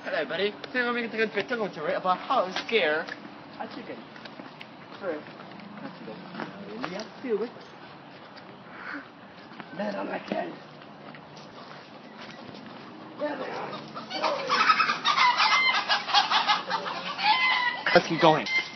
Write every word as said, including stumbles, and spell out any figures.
Hello, buddy. Think I'm going to take a bit of it about how scared I took it. Sorry. That's good. Yeah, feel good. Then I'm like that. Let's keep going.